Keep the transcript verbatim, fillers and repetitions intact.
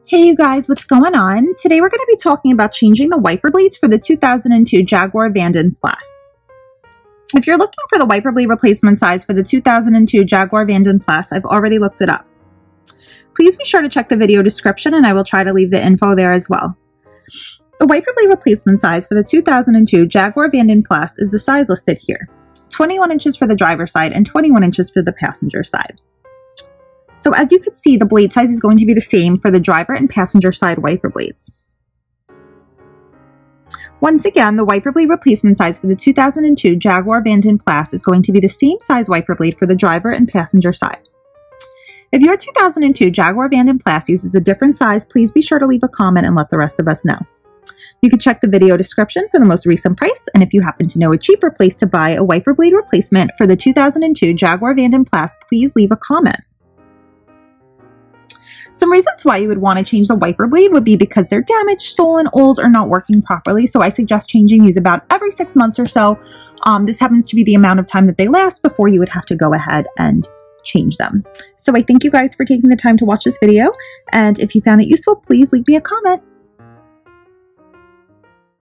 Hey you guys, what's going on? Today we're going to be talking about changing the wiper blades for the two thousand two Jaguar Vanden Plas. If you're looking for the wiper blade replacement size for the two thousand two Jaguar Vanden Plas, I've already looked it up. Please be sure to check the video description and I will try to leave the info there as well. The wiper blade replacement size for the two thousand two Jaguar Vanden Plas is the size listed here. twenty-one inches for the driver's side and twenty-one inches for the passenger side. So as you can see, the blade size is going to be the same for the driver and passenger side wiper blades. Once again, the wiper blade replacement size for the two thousand two Jaguar Vanden Plas is going to be the same size wiper blade for the driver and passenger side. If your two thousand two Jaguar Vanden Plas uses a different size, please be sure to leave a comment and let the rest of us know. You can check the video description for the most recent price, and if you happen to know a cheaper place to buy a wiper blade replacement for the two thousand two Jaguar Vanden Plas, please leave a comment. Some reasons why you would want to change the wiper blade would be because they're damaged, stolen, old, or not working properly. So I suggest changing these about every six months or so. Um, this happens to be the amount of time that they last before you would have to go ahead and change them. So I thank you guys for taking the time to watch this video. And if you found it useful, please leave me a comment.